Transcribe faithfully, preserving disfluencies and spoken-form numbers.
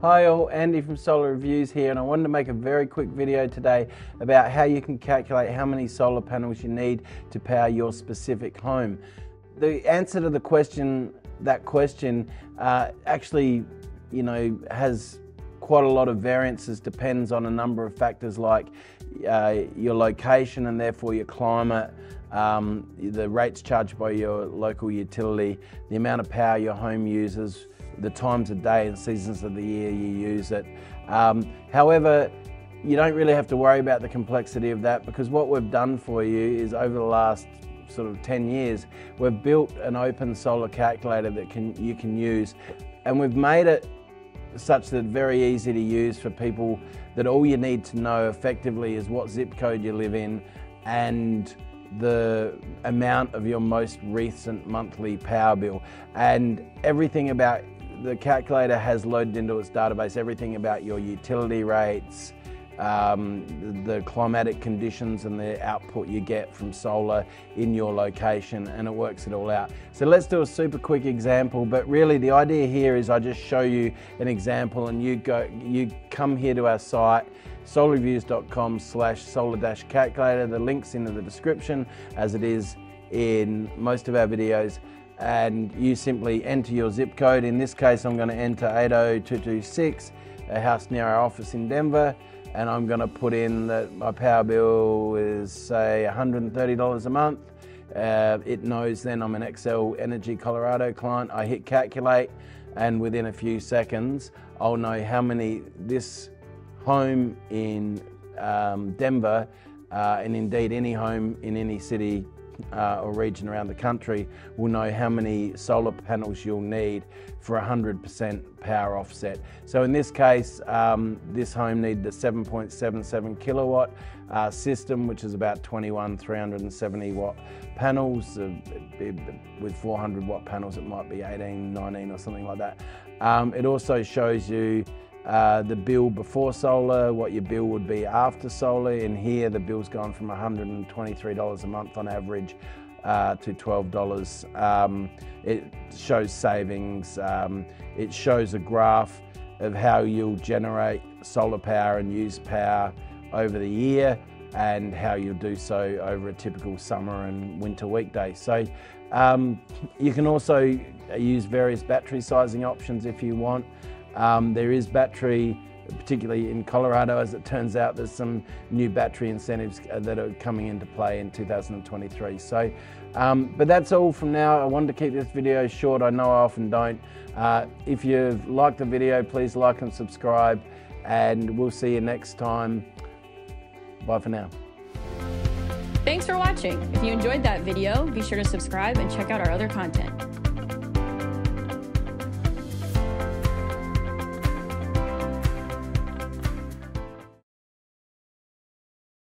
Hi all, Andy from SolarReviews here, and I wanted to make a very quick video today about how you can calculate how many solar panels you need to power your specific home. The answer to the question, that question, uh, actually, you know, has quite a lot of variances, depends on a number of factors like uh, your location and therefore your climate, um, the rates charged by your local utility, the amount of power your home uses, the times of day and seasons of the year you use it. Um, however, you don't really have to worry about the complexity of that, because what we've done for you is over the last sort of ten years, we've built an open solar calculator that can you can use, and we've made it such that it's very easy to use for people, that all you need to know effectively is what zip code you live in and the amount of your most recent monthly power bill. And everything about the calculator has loaded into its database everything about your utility rates, um, the, the climatic conditions and the output you get from solar in your location, and it works it all out. So let's do a super quick example, but really the idea here is I just show you an example and you go, you come here to our site, solar reviews dot com slash solar dash calculator. The link's in the description, as it is in most of our videos, and you simply enter your zip code. In this case, I'm going to enter eight oh two two six, a house near our office in Denver, and I'm going to put in that my power bill is, say, one hundred thirty dollars a month. Uh, it knows then I'm an X L Energy Colorado client. I hit calculate, and within a few seconds, I'll know how many this home in um, Denver, uh, and indeed any home in any city uh, or region around the country, will know how many solar panels you'll need for one hundred percent power offset. So in this case, um, this home needed a seven point seven seven kilowatt uh, system, which is about twenty-one three hundred seventy watt panels. Uh, with four hundred watt panels, it might be eighteen, nineteen or something like that. Um, it also shows you Uh, the bill before solar, what your bill would be after solar. In here, the bill's gone from one hundred twenty-three dollars a month on average uh, to twelve dollars. Um, it shows savings. Um, it shows a graph of how you'll generate solar power and use power over the year, and how you'll do so over a typical summer and winter weekday. So um, you can also use various battery sizing options if you want. Um, there is battery, particularly in Colorado, as it turns out, there's some new battery incentives that are coming into play in two thousand twenty-three. So, um, but that's all from now. I wanted to keep this video short. I know I often don't. Uh, if you've liked the video, please like and subscribe, and we'll see you next time. Bye for now. Thanks for watching. If you enjoyed that video, be sure to subscribe and check out our other content.